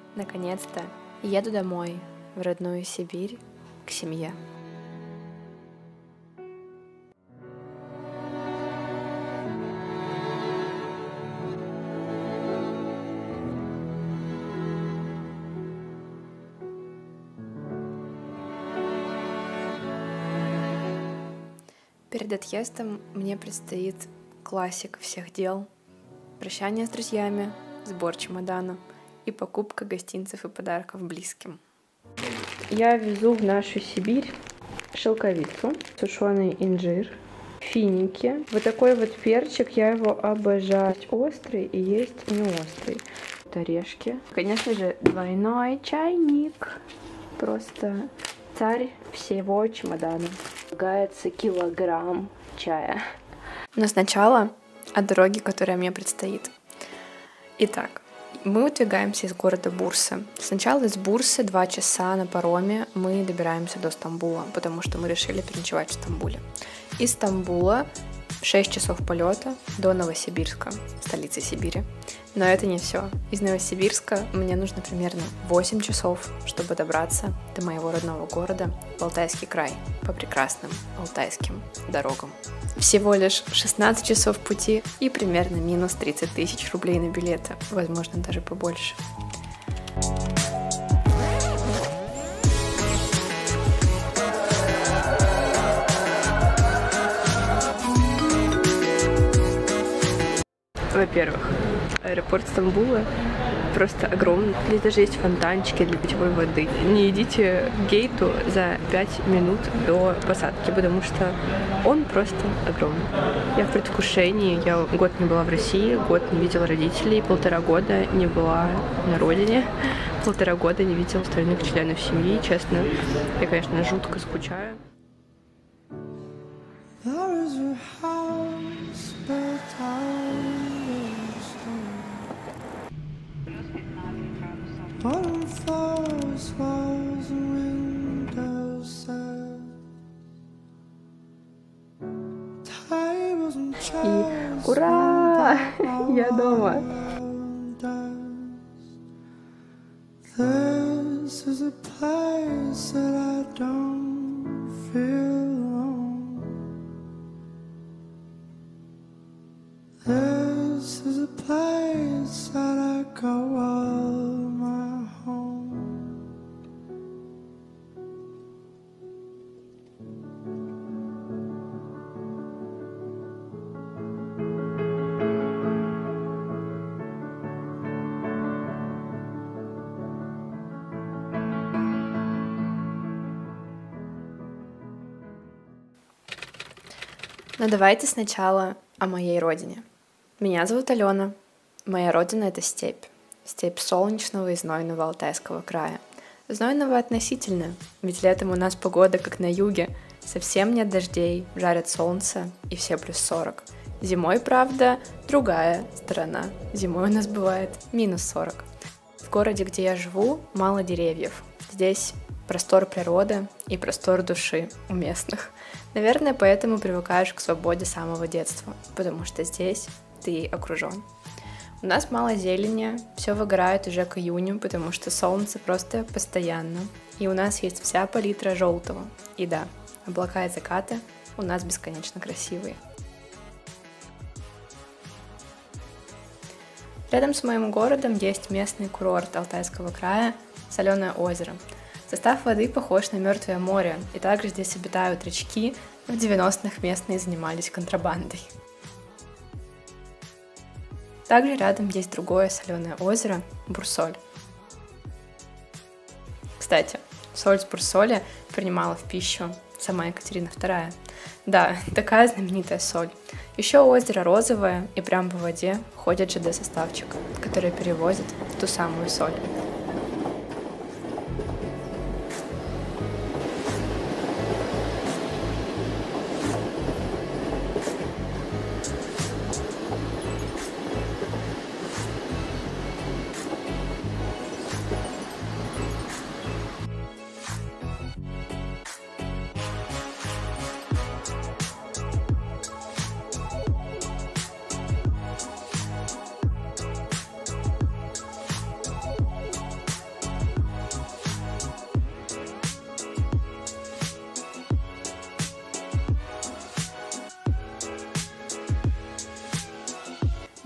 Наконец-то еду домой, в родную Сибирь, к семье. Перед отъездом мне предстоит классика всех дел: прощание с друзьями, сбор чемодана и покупка гостинцев и подарков близким. Я везу в нашу Сибирь шелковицу, сушеный инжир, финики. Вот такой вот перчик, я его обожаю. Есть острый и есть не острый. Вот орешки. Конечно же, двойной чайник. Просто царь всего чемодана. Полагается килограмм чая. Но сначала о дороге, которая мне предстоит. Итак, мы выдвигаемся из города Бурса. Сначала из Бурсы 2 часа на пароме мы добираемся до Стамбула, потому что мы решили переночевать в Стамбуле. Из Стамбула 6 часов полета до Новосибирска, столицы Сибири. Но это не все. Из Новосибирска мне нужно примерно 8 часов, чтобы добраться до моего родного города в Алтайский край по прекрасным алтайским дорогам. Всего лишь 16 часов пути и примерно минус 30 тысяч рублей на билеты, возможно, даже побольше. Во-первых, аэропорт Стамбула просто огромный. Здесь даже есть фонтанчики для питьевой воды. Не идите к гейту за 5 минут до посадки, потому что он просто огромный. Я в предвкушении. Я год не была в России, год не видела родителей, 1,5 года не была на родине, 1,5 года не видела остальных членов семьи. Честно, я, конечно, жутко скучаю. И ура! Я дома! Но давайте сначала о моей родине. Меня зовут Алена. Моя родина — это степь. Степь солнечного и знойного Алтайского края. Знойного относительно, ведь летом у нас погода как на юге. Совсем нет дождей, жарит солнце и все плюс 40. Зимой, правда, другая сторона. Зимой у нас бывает минус 40. В городе, где я живу, мало деревьев. Здесь простор природы и простор души у местных. Наверное, поэтому привыкаешь к свободе с самого детства, потому что здесь ты окружен. У нас мало зелени, все выгорает уже к июню, потому что солнце просто постоянно. И у нас есть вся палитра желтого. И да, облака и закаты у нас бесконечно красивые. Рядом с моим городом есть местный курорт Алтайского края — Соленое озеро. Состав воды похож на Мертвое море, и также здесь обитают рачки. В 90-х местные занимались контрабандой. Также рядом есть другое соленое озеро — Бурсоль. Кстати, соль с Бурсоля принимала в пищу сама Екатерина II. Да, такая знаменитая соль. Еще озеро розовое, и прямо по воде ходит ЖД-составчик, который перевозит ту самую соль.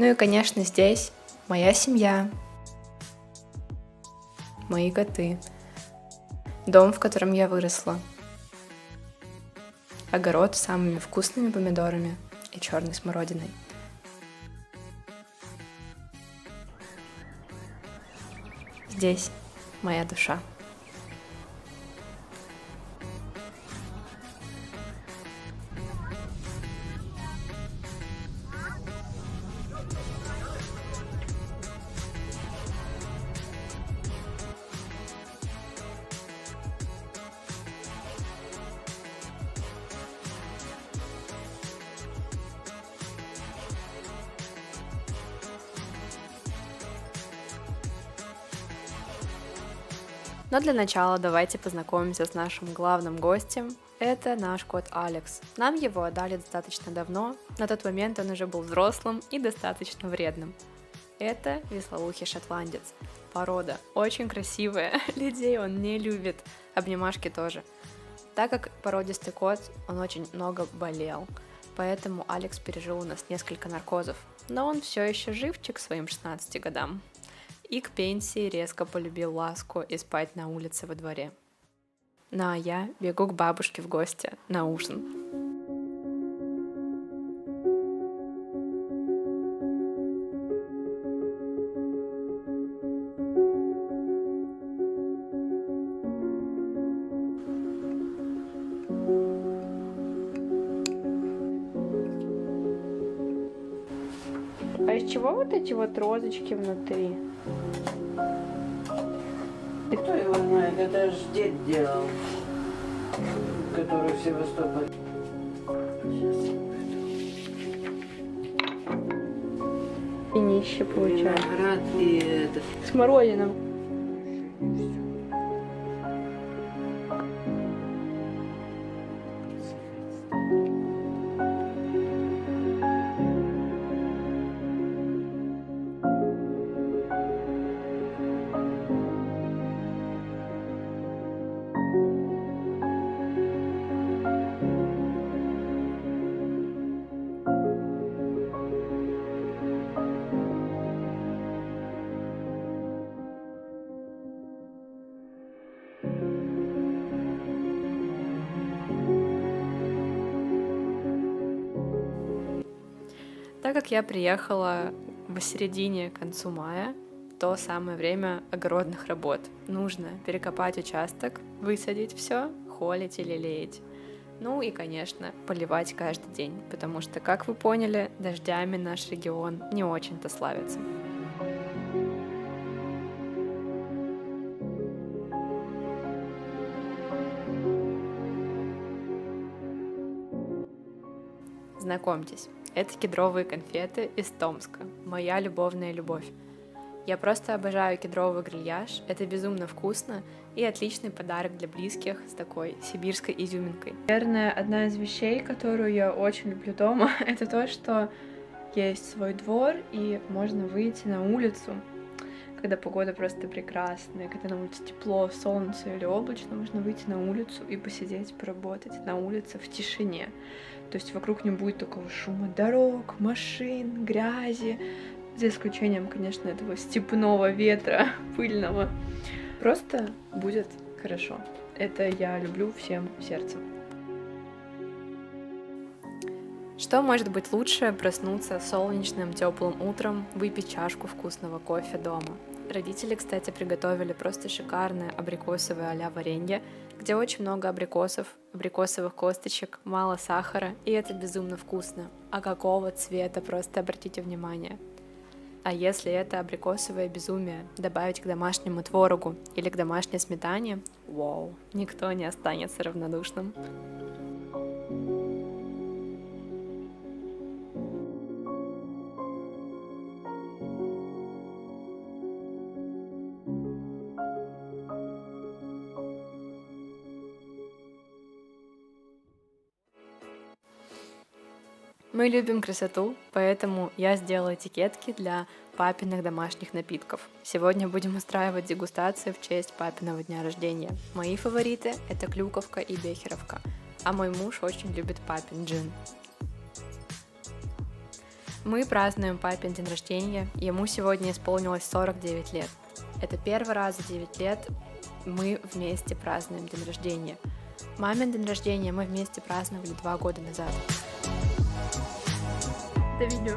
Ну и, конечно, здесь моя семья, мои коты, дом, в котором я выросла, огород с самыми вкусными помидорами и черной смородиной. Здесь моя душа. Но для начала давайте познакомимся с нашим главным гостем. Это наш кот Алекс. Нам его отдали достаточно давно, на тот момент он уже был взрослым и достаточно вредным. Это вислоухий шотландец. Порода очень красивая, людей он не любит, обнимашки тоже. Так как породистый кот, он очень много болел, поэтому Алекс пережил у нас несколько наркозов. Но он все еще живчик к своим 16 годам. И к пенсии резко полюбил ласку и спать на улице во дворе. Ну а я бегу к бабушке в гости на ужин. А из чего вот эти вот розочки внутри? Кто его знает, это ж дед делал, который в Севастополе. Пенище получается. Виноград и это. Смородина. Так как я приехала в середине, к концу мая, то самое время огородных работ. Нужно перекопать участок, высадить все, холить или леять. Ну и, конечно, поливать каждый день, потому что, как вы поняли, дождями наш регион не очень-то славится. Знакомьтесь, это кедровые конфеты из Томска, моя любовная любовь. Я просто обожаю кедровый грильяж, это безумно вкусно и отличный подарок для близких с такой сибирской изюминкой. Наверное, одна из вещей, которую я очень люблю дома, это то, что есть свой двор и можно выйти на улицу, когда погода просто прекрасная, когда на улице тепло, солнце или облачно, можно выйти на улицу и посидеть, поработать на улице в тишине. То есть вокруг не будет такого шума дорог, машин, грязи, за исключением, конечно, этого степного ветра пыльного. Просто будет хорошо. Это я люблю всем сердцем. Что может быть лучше проснуться солнечным теплым утром, выпить чашку вкусного кофе дома? Родители, кстати, приготовили просто шикарное абрикосовое а-ля варенье, где очень много абрикосов, абрикосовых косточек, мало сахара, и это безумно вкусно. А какого цвета, просто обратите внимание. А если это абрикосовое безумие добавить к домашнему творогу или к домашней сметане, вау, никто не останется равнодушным. Мы любим красоту, поэтому я сделала этикетки для папиных домашних напитков. Сегодня будем устраивать дегустацию в честь папиного дня рождения. Мои фавориты — это клюковка и бехеровка, а мой муж очень любит папин джин. Мы празднуем папин день рождения, ему сегодня исполнилось 49 лет. Это первый раз за 9 лет мы вместе празднуем день рождения. Мамин день рождения мы вместе праздновали 2 года назад. Это видео.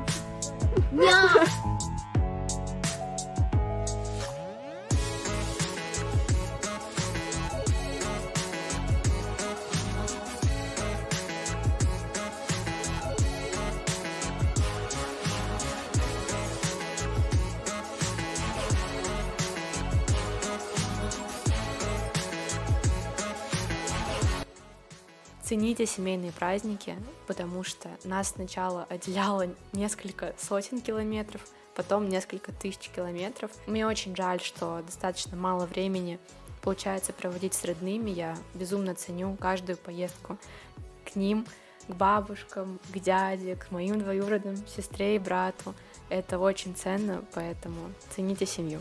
Цените семейные праздники, потому что нас сначала отделяло несколько сотен километров, потом несколько тысяч километров. Мне очень жаль, что достаточно мало времени получается проводить с родными. Я безумно ценю каждую поездку к ним, к бабушкам, к дяде, к моим двоюродным сестре и брату. Это очень ценно, поэтому цените семью.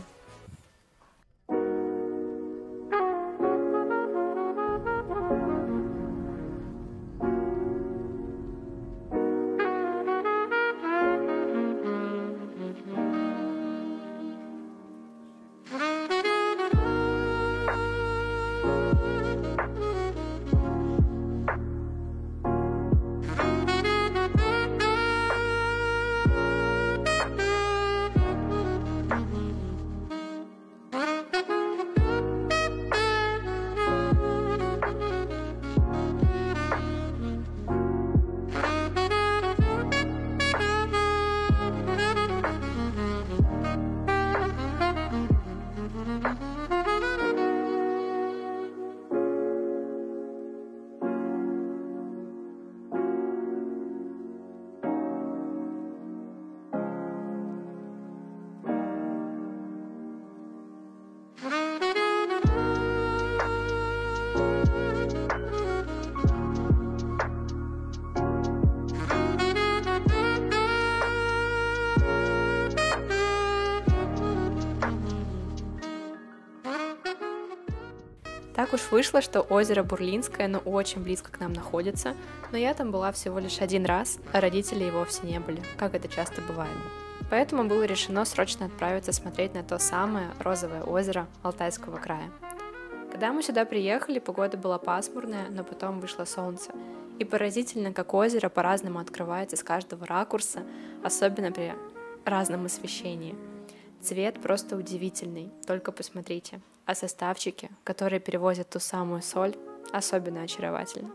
Так уж вышло, что озеро Бурлинское, оно очень близко к нам находится, но я там была всего лишь 1 раз, а родители и вовсе не были, как это часто бывает. Поэтому было решено срочно отправиться смотреть на то самое розовое озеро Алтайского края. Когда мы сюда приехали, погода была пасмурная, но потом вышло солнце. И поразительно, как озеро по-разному открывается с каждого ракурса, особенно при разном освещении. Цвет просто удивительный, только посмотрите. А составчики, которые перевозят ту самую соль, особенно очаровательны.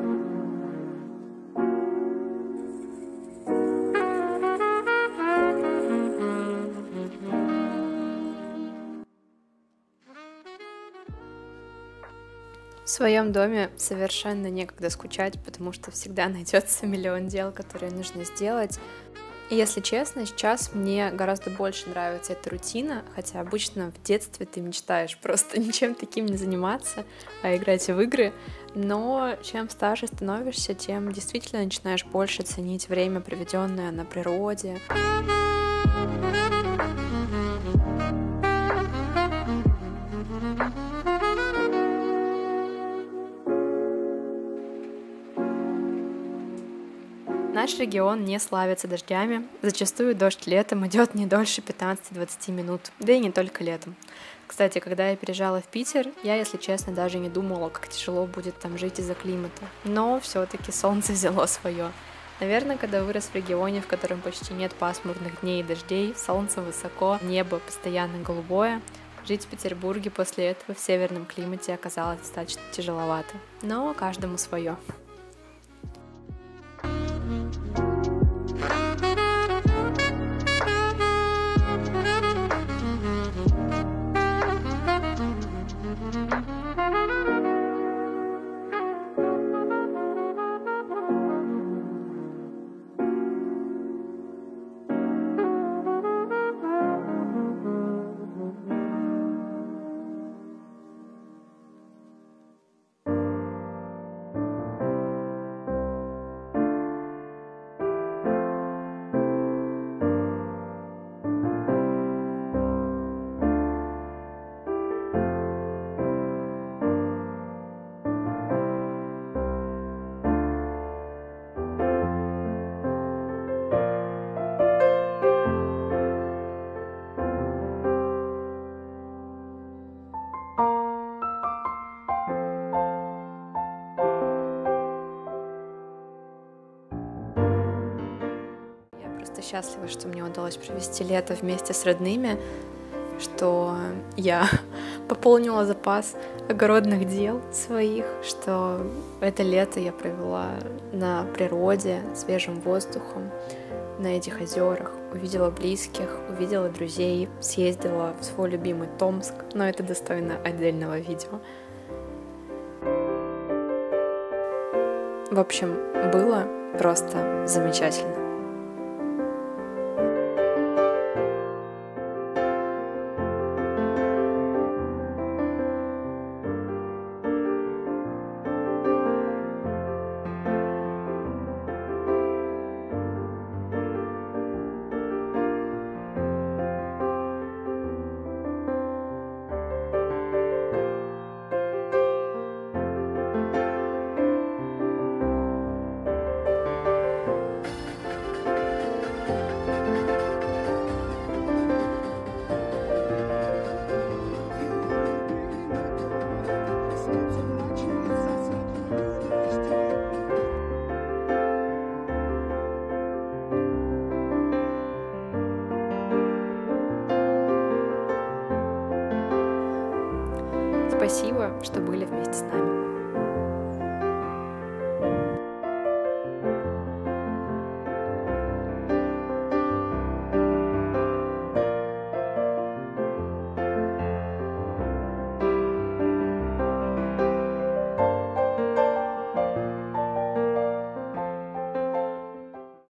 В своем доме совершенно некогда скучать, потому что всегда найдется миллион дел, которые нужно сделать. И если честно, сейчас мне гораздо больше нравится эта рутина, хотя обычно в детстве ты мечтаешь просто ничем таким не заниматься, а играть в игры. Но чем старше становишься, тем действительно начинаешь больше ценить время, проведенное на природе. Наш регион не славится дождями, зачастую дождь летом идет не дольше 15-20 минут, да и не только летом. Кстати, когда я переезжала в Питер, я, если честно, даже не думала, как тяжело будет там жить из-за климата. Но все-таки солнце взяло свое. Наверное, когда вырос в регионе, в котором почти нет пасмурных дней и дождей, солнце высоко, небо постоянно голубое, жить в Петербурге после этого в северном климате оказалось достаточно тяжеловато. Но каждому свое. просто счастлива, что мне удалось провести лето вместе с родными, что я пополнила запас огородных дел своих, что это лето я провела на природе, свежим воздухом, на этих озерах, увидела близких, увидела друзей, съездила в свой любимый Томск, но это достойно отдельного видео. В общем, было просто замечательно. Спасибо, что были вместе с нами.